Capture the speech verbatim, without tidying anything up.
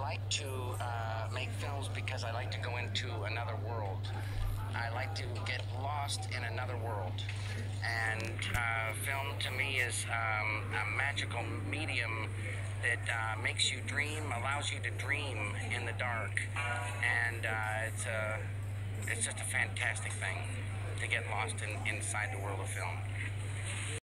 like to uh, make films because I like to go into another world. I like to get lost in another world. And uh, film to me is um, a magical medium that uh, makes you dream, allows you to dream in the dark. And uh, it's, a, it's just a fantastic thing to get lost in, inside the world of film.